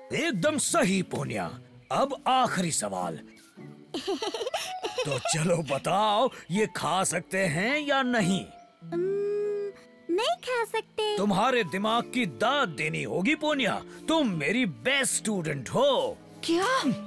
एकदम सही पोनिया। अब आखिरी सवाल। तो चलो बताओ, ये खा सकते हैं या नहीं? नहीं खा सकते। तुम्हारे दिमाग की दाद देनी होगी पोनिया। तुम मेरी बेस्ट स्टूडेंट हो। क्या?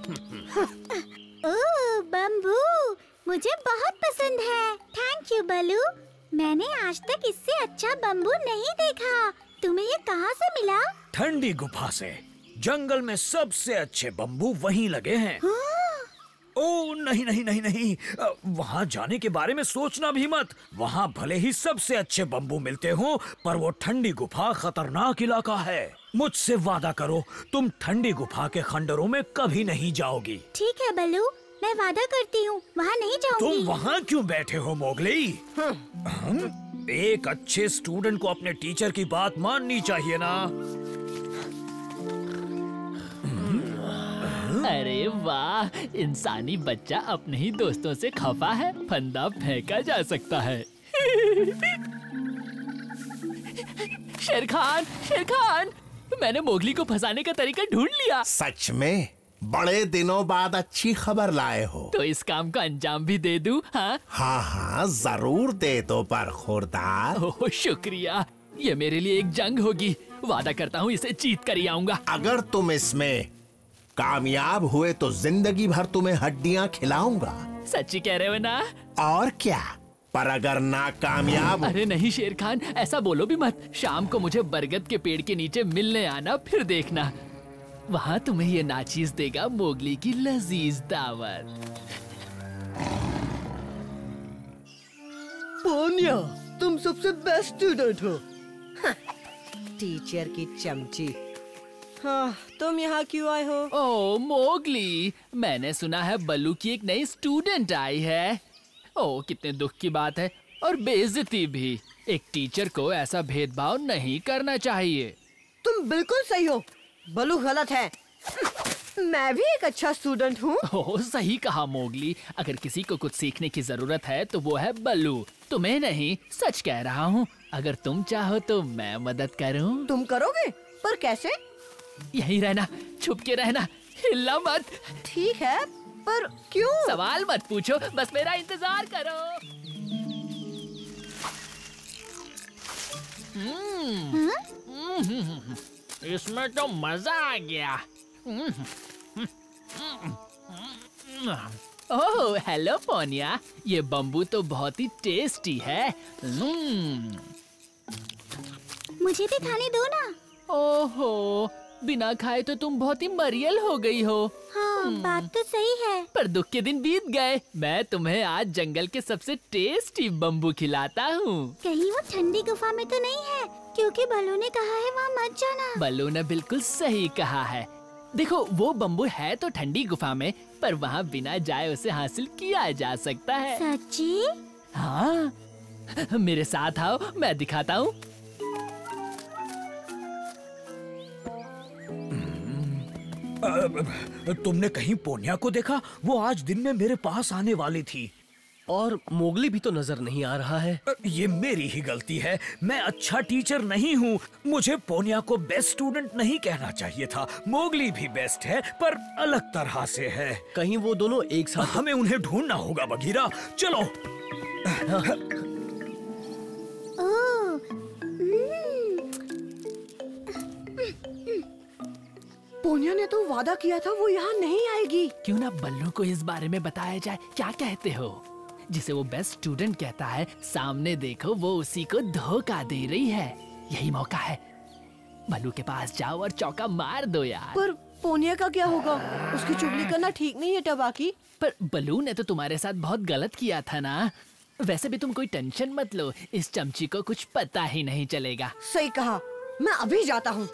ओह बम्बू, मुझे बहुत पसंद है। Thank you Balu. मैंने आज तक इससे अच्छा बम्बू नहीं देखा। तुम्हें ये कहाँ से मिला? ठंडी गुफा से। जंगल में सबसे अच्छे बम्बू वहीं लगे हैं। ओह नहीं नहीं नहीं नहीं, वहाँ जाने के बारे में सोचना भी मत। वहाँ भले ही सबसे अच्छे बम्बू मिलते हो, पर वो ठंडी गुफा खतरनाक इलाका है। मुझसे वादा करो, तुम ठंडी गुफा के खंडरों में कभी नहीं जाओगी। ठीक है बलू, मैं वादा करती हूँ, वहाँ नहीं जाऊंगी। तुम वहाँ क्यों बैठे हो मोगली? एक अच्छे स्टूडेंट को अपने टीचर की बात माननी चाहिए ना। अरे वाह, इंसानी बच्चा अपने ही दोस्तों से खफा है। फंदा फेंका जा सकता है। शेर खान, मैंने मोगली को फंसाने का तरीका ढूंढ लिया। सच में? बड़े दिनों बाद अच्छी खबर लाए हो। तो इस काम का अंजाम भी दे दूं? हाँ हाँ जरूर दे दो बरखुरदार। ओह शुक्रिया, ये मेरे लिए एक जंग होगी। वादा करता हूँ इसे जीत कर ही आऊंगा। अगर तुम इसमें कामयाब हुए तो जिंदगी भर तुम्हें हड्डियाँ खिलाऊंगा। सच्ची कह रहे हो ना? और क्या, पर अगर नाकामयाब। अरे नहीं शेर खान, ऐसा बोलो भी मत। शाम को मुझे बरगद के पेड़ के नीचे मिलने आना, फिर देखना। वहाँ तुम्हें ये नाचीज देगा मोगली की लजीज दावत। पोनिया, तुम सबसे बेस्ट स्टूडेंट हो। टीचर की चमची। हाँ, तुम यहाँ क्यों आए हो? ओह मोगली, मैंने सुना है बल्लू की एक नई स्टूडेंट आई है। ओह कितने दुख की बात है, और बेइज्जती भी। एक टीचर को ऐसा भेदभाव नहीं करना चाहिए। तुम बिल्कुल सही हो, बल्लू गलत है। मैं भी एक अच्छा स्टूडेंट हूँ। ओह सही कहा मोगली, अगर किसी को कुछ सीखने की जरूरत है तो वो है बल्लू, तुम्हें नहीं। सच कह रहा हूँ। अगर तुम चाहो तो मैं मदद करूँ। तुम करोगे? पर कैसे? यहीं रहना, छुप के रहना, हिलना मत। ठीक है, पर क्यों? सवाल मत पूछो, बस मेरा इंतजार करो। इसमें तो मजा आ गया। ओह हेलो पोनिया, ये बम्बू तो बहुत ही टेस्टी है। मुझे भी खाने दो ना। ओहो, बिना खाए तो तुम बहुत ही मरियल हो गई हो। हाँ, बात तो सही है। पर दुख के दिन बीत गए। मैं तुम्हें आज जंगल के सबसे टेस्टी बम्बू खिलाता हूँ। कहीं वो ठंडी गुफा में तो नहीं है? क्योंकि बल्लू ने कहा है वहाँ मत जाना। बल्लू ने बिल्कुल सही कहा है। देखो वो बम्बू है तो ठंडी गुफा में, पर वहाँ बिना जाए उसे हासिल किया जा सकता है। सच्ची? हाँ, मेरे साथ आओ, मैं दिखाता हूँ। तुमने कहीं पोनिया को देखा? वो आज दिन में मेरे पास आने वाली थी। और मोगली भी तो नजर नहीं आ रहा है। ये मेरी ही गलती है। मैं अच्छा टीचर नहीं हूँ। मुझे पोनिया को बेस्ट स्टूडेंट नहीं कहना चाहिए था। मोगली भी बेस्ट है, पर अलग तरह से है। कहीं वो दोनों एक साथ। हमें उन्हें ढूंढना होगा बगीरा, चलो। पोनिया ने तो वादा किया था वो यहाँ नहीं आएगी। क्यों ना बल्लू को इस बारे में बताया जाए, क्या कहते हो? जिसे वो बेस्ट स्टूडेंट कहता है, सामने देखो वो उसी को धोखा दे रही है। यही मौका है, बल्लू के पास जाओ और चौका मार दो यार। पर पोनिया का क्या होगा? उसकी चुगली करना ठीक नहीं है टबाकी। पर बल्लू ने तो तुम्हारे साथ बहुत गलत किया था ना। वैसे भी तुम कोई टेंशन मत लो, इस चमची को कुछ पता ही नहीं चलेगा। सही कहा, मैं अभी जाता हूँ।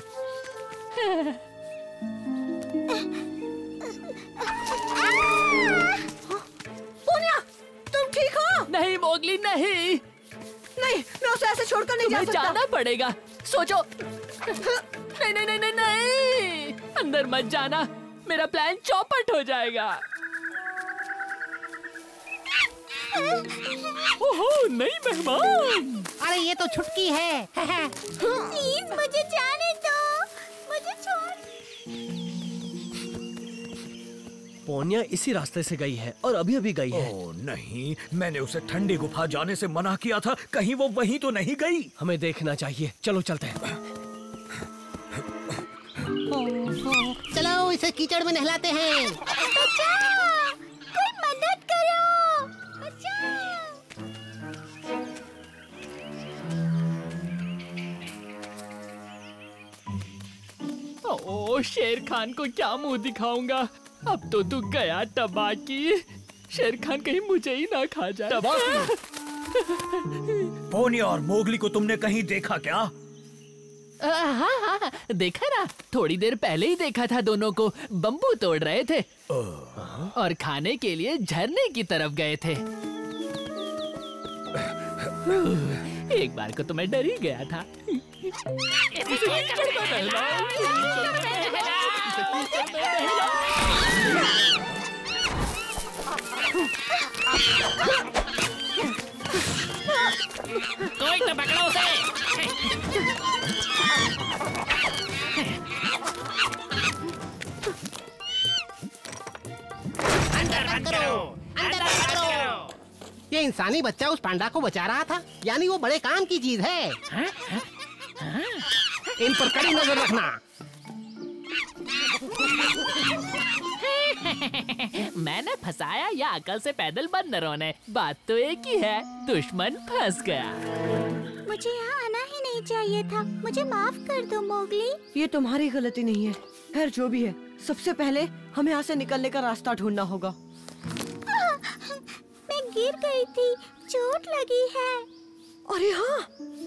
पोनिया, तुम ठीक हो? नहीं मोगली नहीं। नहीं, मैं उसे ऐसे छोड़कर नहीं जा सकता। जाना पड़ेगा, सोचो। नहीं नहीं नहीं नहीं नहीं, अंदर मत जाना, मेरा प्लान चौपट हो जाएगा। ओहो नई मेहमान। अरे ये तो छुटकी है। प्लीज मुझे जाने दो, मुझे छोड़। पोनिया इसी रास्ते से गई है और अभी अभी गई है। ओह नहीं, मैंने उसे ठंडी गुफा जाने से मना किया था। कहीं वो वहीं तो नहीं गई? हमें देखना चाहिए, चलो चलते हैं। चलो इसे कीचड़ में नहलाते हैं। बचाओ! कोई मदद करो! बचाओ! ओ शेर खान को क्या मुंह दिखाऊंगा? अब तो तू गया टबाकी। शेर खान कहीं मुझे ही ना खा जाए। टबाकी! पोनिया और मोगली को तुमने कहीं देखा क्या? हाँ हाँ देखा ना, थोड़ी देर पहले ही देखा था। दोनों को बम्बू तोड़ रहे थे और खाने के लिए झरने की तरफ गए थे। एक बार को तो मैं डर ही गया था। कोई तो पकड़ो उसे। अंदर बंद करो, अंदर बंद करो। ये इंसानी बच्चा उस पांडा को बचा रहा था, यानी वो बड़े काम की चीज है। इन पर कड़ी नजर रखना। मैंने फंसाया या अकल से पैदल बंदरों ने, बात तो एक ही है। दुश्मन फंस गया। मुझे यहाँ आना ही नहीं चाहिए था। मुझे माफ कर दो मोगली। ये तुम्हारी गलती नहीं है। खैर जो भी है, सबसे पहले हमें यहाँ से निकलने का रास्ता ढूंढना होगा। मैं गिर गई थी, चोट लगी है। अरे हाँ,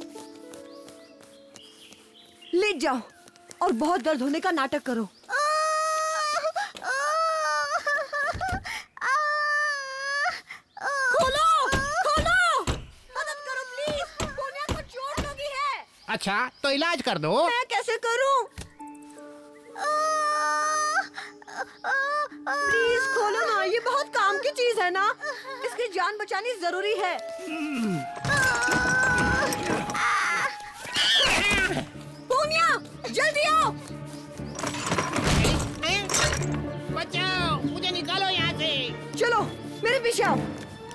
लेट जाओ और बहुत दर्द होने का नाटक करो। खोलो, खोलो, मदद करो प्लीज। पोनिया को चोट लगी है। अच्छा तो इलाज कर दो। मैं कैसे करूं? प्लीज खोलो ना, ये बहुत काम की चीज है ना। इसकी जान बचानी जरूरी है। पोनिया, जल्दी आओ। बचाओ, मुझे निकालो यहाँ से। चलो मेरे पीछे आओ।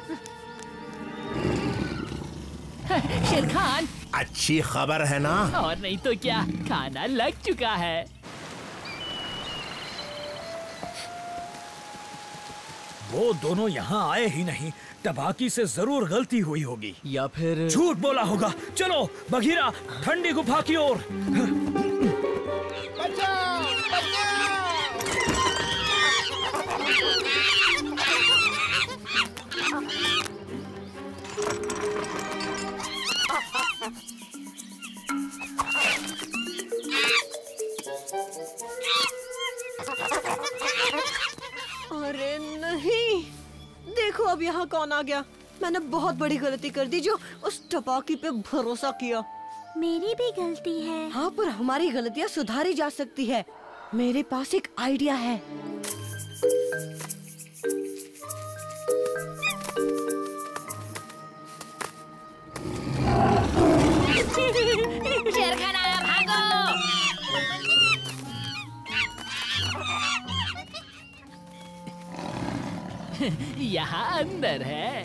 शेर खान, अच्छी खबर है ना? और नहीं तो क्या, खाना लग चुका है। वो दोनों यहाँ आए ही नहीं। टबाकी से जरूर गलती हुई होगी या फिर झूठ बोला होगा। चलो बघीरा, ठंडी गुफा की ओर। बचाओ, बचाओ। अरे नहीं, देखो अब यहाँ कौन आ गया। मैंने बहुत बड़ी गलती कर दी जो उस टपाकी पे भरोसा किया। मेरी भी गलती है। हाँ, पर हमारी गलतियाँ सुधारी जा सकती है। मेरे पास एक आइडिया है। शेर खान आया, भागो। यहाँ अंदर है।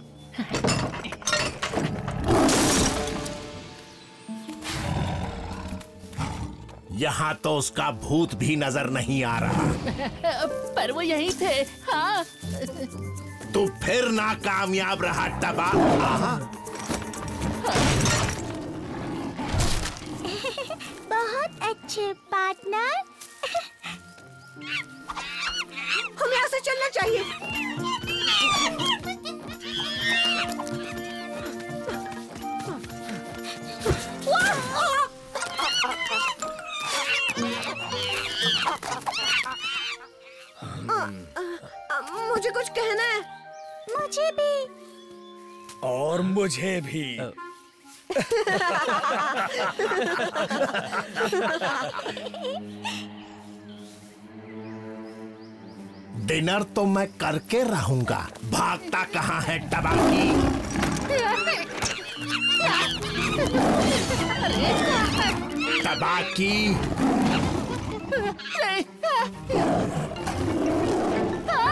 यहाँ तो उसका भूत भी नजर नहीं आ रहा। पर वो यहीं थे। हाँ, तू फिर नाकामयाब रहा टबा। बहुत अच्छे पार्टनर। हमें यहाँ से चलना चाहिए। मुझे कुछ कहना है। मुझे भी। और मुझे भी। डिनर तो मैं करके रहूंगा। भागता कहाँ है टबाकी? टबाकी,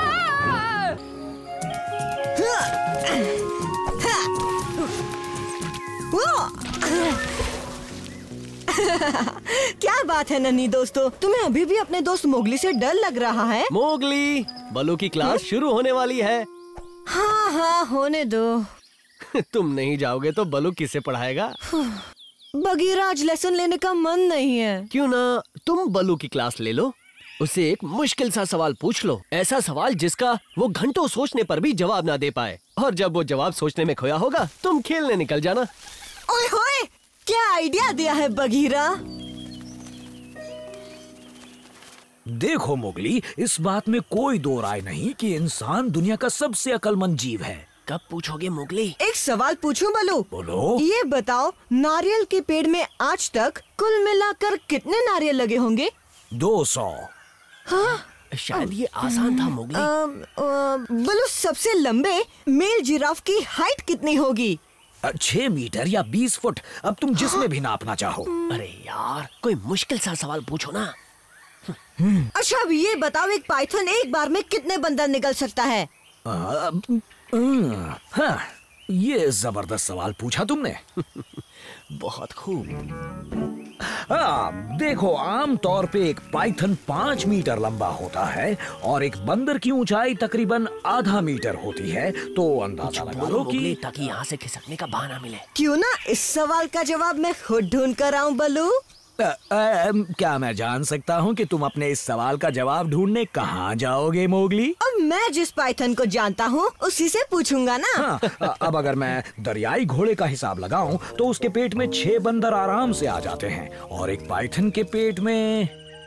क्या बात है नन्ही दोस्तों, तुम्हें अभी भी अपने दोस्त मोगली से डर लग रहा है? मोगली, बलू की क्लास शुरू होने वाली है। हाँ हाँ होने दो। तुम नहीं जाओगे तो बलू किसे पढ़ाएगा? बगीरा आज लेसन लेने का मन नहीं है। क्यों ना तुम बलू की क्लास ले लो, उसे एक मुश्किल सा सवाल पूछ लो, ऐसा सवाल जिसका वो घंटों सोचने पर भी जवाब ना दे पाए, और जब वो जवाब सोचने में खोया होगा तुम खेलने निकल जाना। ओए होए, क्या आइडिया दिया है बगीरा। देखो मोगली, इस बात में कोई दो राय नहीं कि इंसान दुनिया का सबसे अक्लमंद जीव है। कब पूछोगे मोगली? एक सवाल पूछूं बलू? बोलो। ये बताओ, नारियल के पेड़ में आज तक कुल मिलाकर कितने नारियल लगे होंगे? 200। हाँ? शायद ये आसान था मोगली। बलू, सबसे लंबे मेल जिराफ की हाइट कितनी होगी? 6 मीटर या 20 फुट, अब तुम जिसमें भी नापना चाहो। अरे यार, कोई मुश्किल सा सवाल पूछो ना। अच्छा अब ये बताओ, एक पाइथन एक बार में कितने बंदर निकल सकता है? हाँ, ये जबरदस्त सवाल पूछा तुमने। बहुत खूब। देखो, आम तौर पे एक पाइथन 5 मीटर लंबा होता है और एक बंदर की ऊंचाई तकरीबन आधा मीटर होती है, तो अंदाजा लगा लो कि ताकि यहाँ से खिसकने का बहाना मिले। क्यों ना इस सवाल का जवाब मैं खुद ढूंढ कर आऊं बलू? क्या मैं जान सकता हूँ कि तुम अपने इस सवाल का जवाब ढूंढने कहाँ जाओगे मोगली? अब मैं जिस पाइथन को जानता हूँ उसी से पूछूंगा ना। हाँ, अब अगर मैं दरियाई घोड़े का हिसाब लगाऊं तो उसके पेट में 6 बंदर आराम से आ जाते हैं, और एक पाइथन के पेट में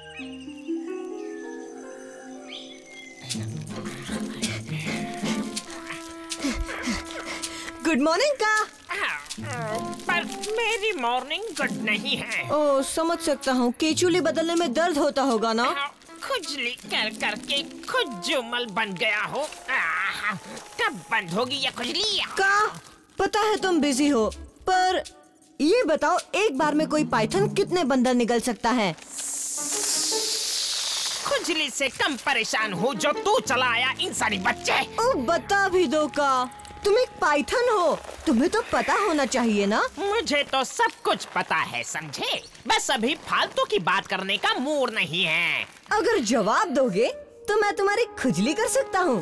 गुड मॉर्निंग का। पर मेरी मॉर्निंग गुड नहीं है। ओ, समझ सकता हूँ, केचुली बदलने में दर्द होता होगा ना। खुजली कर करके खुद जुमल बन गया हो। कब बंद होगी ये खुजली? का पता है तुम बिजी हो, पर ये बताओ, एक बार में कोई पाइथन कितने बंदर निकल सकता है? खुजली से कम परेशान हूँ जो तू चला आया इंसानी बच्चे। ओ, बता भी दो का, तुम एक पाइथन हो, तुम्हें तो पता होना चाहिए ना। मुझे तो सब कुछ पता है समझे, बस अभी फालतू की बात करने का मूड नहीं है। अगर जवाब दोगे तो मैं तुम्हारी खुजली कर सकता हूँ।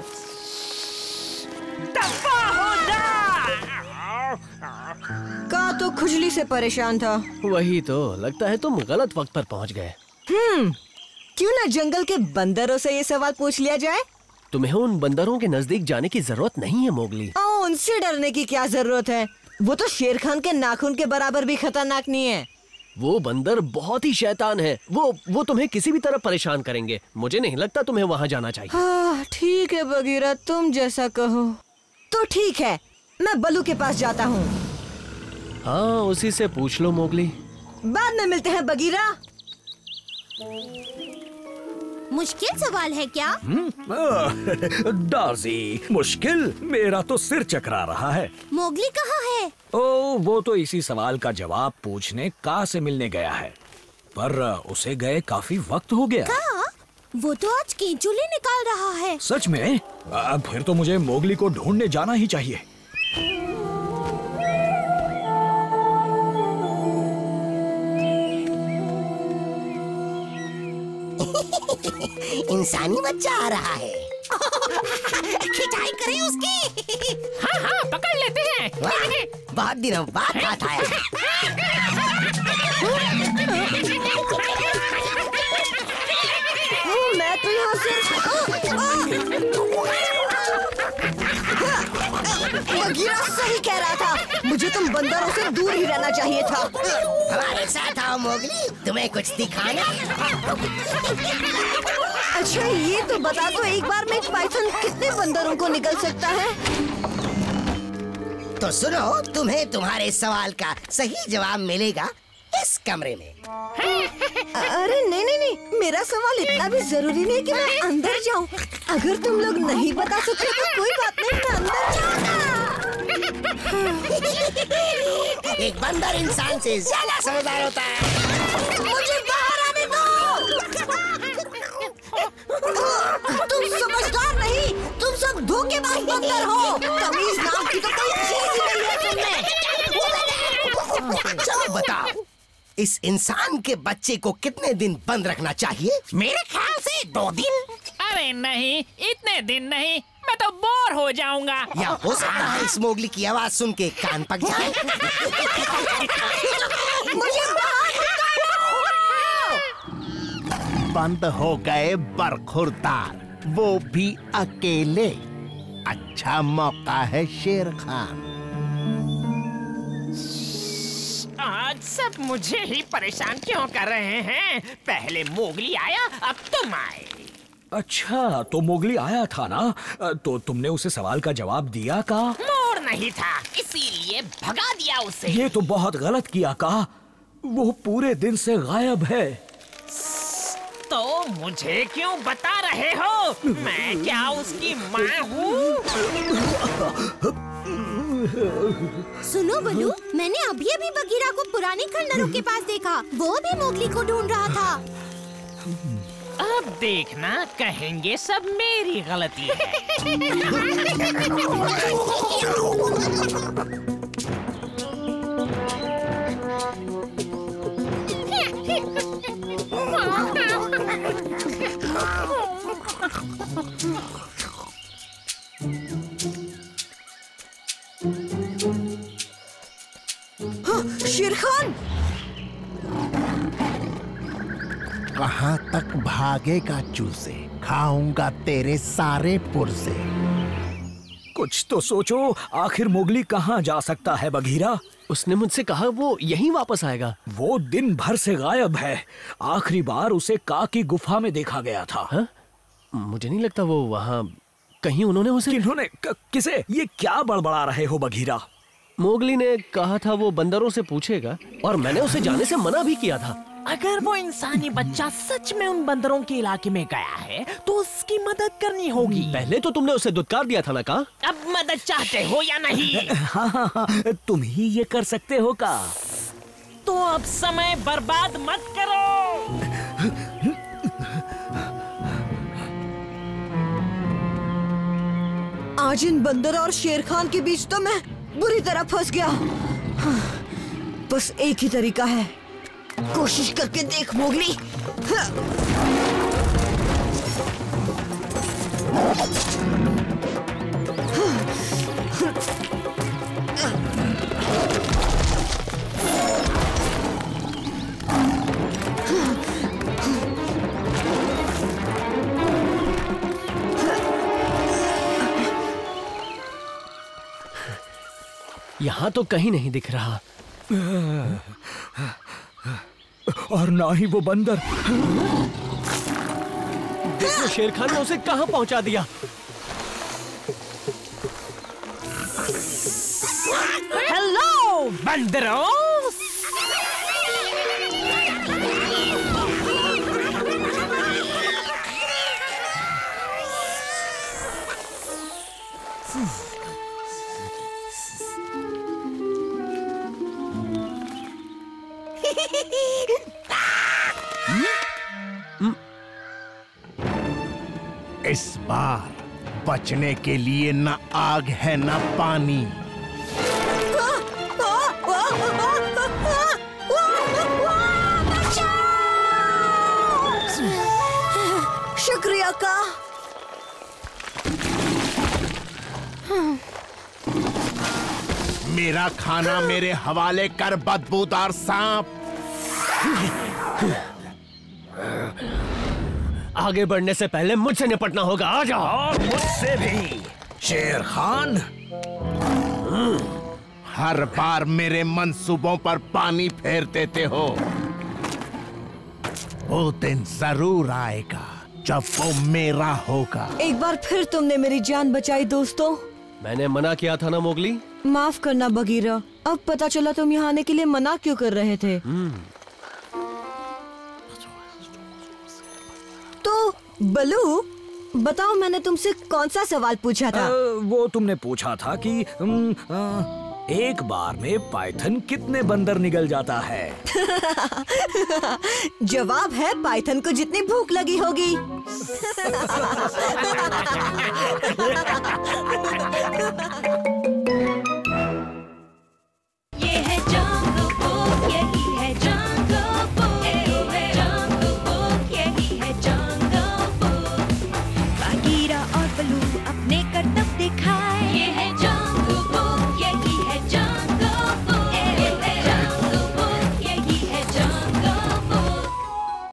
दफा हो जा। का तो खुजली से परेशान था। वही तो, लगता है तुम गलत वक्त पर पहुंच गए। क्यों ना जंगल के बंदरों से ये सवाल पूछ लिया जाए? तुम्हें उन बंदरों के नजदीक जाने की जरूरत नहीं है मोगली। उनसे डरने की क्या जरूरत है? वो तो शेर खान के नाखून के बराबर भी खतरनाक नहीं है। वो बंदर बहुत ही शैतान है, वो तुम्हें किसी भी तरह परेशान करेंगे। मुझे नहीं लगता तुम्हें वहाँ जाना चाहिए। हाँ, ठीक है बगीरा, तुम जैसा कहो। तो ठीक है, मैं बलू के पास जाता हूँ। हाँ, उसी से पूछ लो मोगली। बाद में मिलते हैं बगीरा। मुश्किल सवाल है क्या? डार्जी, मुश्किल? मेरा तो सिर चकरा रहा है। मोगली कहाँ है? ओ, वो तो इसी सवाल का जवाब पूछने का से मिलने गया है, पर उसे गए काफी वक्त हो गया। का? वो तो आज केंचुली निकाल रहा है। सच में? फिर तो मुझे मोगली को ढूंढने जाना ही चाहिए। इंसानी बच्चा आ रहा है। खिंचाई करें उसकी। हाँ हाँ, पकड़ लेते हैं। बहुत दिनों बाद हाथ आया है। मैं तो यहाँ से बगीरा सही कह रहा था, मुझे तुम बंदरों से दूर ही रहना चाहिए था। हमारे साथ आओ मोगली, तुम्हें कुछ दिखाना। अच्छा ये तो बता दो, एक बार में एक पाइथन कितने बंदरों को निकल सकता है? तो सुनो, तुम्हें तुम्हारे सवाल का सही जवाब मिलेगा इस कमरे में। अरे नहीं नहीं नहीं, मेरा सवाल इतना भी जरूरी नहीं कि मैं अंदर जाऊं। अगर तुम लोग नहीं बता सकते तो कोई बात नहीं, मैं अंदर जाऊंगा। एक बंदर इंसान से ज्यादा समझदार होता है। मुझे बाहर आने दो। तुम समझदार नहीं, तुम सब धोखेबाज बंदर हो। तमीज नाम की तो कोई चीज ही नहीं है तुम में। चलो बताओ, इस इंसान के बच्चे को कितने दिन बंद रखना चाहिए? मेरे ख्याल से 2 दिन। अरे नहीं, इतने दिन नहीं, मैं तो बोर हो जाऊंगा। या हो सकता है इस मोगली की आवाज सुन के कान पक जाए। मुझे बंद हो गए बरखुरदार, वो भी अकेले। अच्छा मौका है शेर खान। आज सब मुझे ही परेशान क्यों कर रहे हैं? पहले मोगली आया, अब तुम आए। अच्छा, तो मोगली आया था ना, तो तुमने उसे सवाल का जवाब दिया का? मोर नहीं था, इसीलिए भगा दिया उसे। ये तो बहुत गलत किया का। वो पूरे दिन से गायब है। तो मुझे क्यों बता रहे हो? मैं क्या उसकी माँ हूँ? सुनो बलू, मैंने अभी बगीरा को पुराने खंडरों के पास देखा। वो भी मोगली को ढूंढ रहा था। अब देखना, कहेंगे सब मेरी गलती है। शेर खान, कहाँ तक भागेगा चूसे? खाऊंगा तेरे सारे पुर्जे। कुछ तो सोचो, आखिर मोगली कहाँ जा सकता है बघीरा? उसने मुझसे कहा वो यहीं वापस आएगा। वो दिन भर से गायब है। आखिरी बार उसे का की गुफा में देखा गया था। हाँ? मुझे नहीं लगता वो वहाँ कहीं उन्होंने उसे। किन्होंने? किसे? ये क्या बड़बड़ा रहे हो बघीरा? मोगली ने कहा था वो बंदरों से पूछेगा, और मैंने उसे जाने से मना भी किया था। अगर वो इंसानी बच्चा सच में उन बंदरों के इलाके में गया है, तो उसकी मदद करनी होगी। पहले तो तुमने उसे दुत्कार दिया था ना का? अब मदद चाहते हो या नहीं? हाँ, तुम ही ये कर सकते हो का? तो अब समय बर्बाद मत करो। आज इन बंदर और शेर खान के बीच तो मैं बुरी तरह फंस गया। बस एक ही तरीका है, कोशिश करके देख मोगली। यहाँ तो कहीं नहीं दिख रहा, और ना ही वो बंदर। देखो शेर खान ने उसे कहाँ पहुँचा दिया। हेलो बंदरों, इस बार बचने के लिए न आग है न पानी। शुक्रिया का। मेरा खाना मेरे हवाले कर, बदबूदार सांप। आगे बढ़ने से पहले मुझसे निपटना होगा। आ जाओ। और मुझसे भी शेर खान। हर बार मेरे मंसूबों पर पानी फेर देते हो। वो दिन जरूर आएगा जब वो मेरा होगा। एक बार फिर तुमने मेरी जान बचाई दोस्तों। मैंने मना किया था ना मोगली। माफ करना बगीरा, अब पता चला तुम यहाँ आने के लिए मना क्यों कर रहे थे। तो बलू बताओ, मैंने तुमसे कौन सा सवाल पूछा था? वो तुमने पूछा था कि एक बार में पाइथन कितने बंदर निगल जाता है? जवाब है पाइथन को जितनी भूख लगी होगी।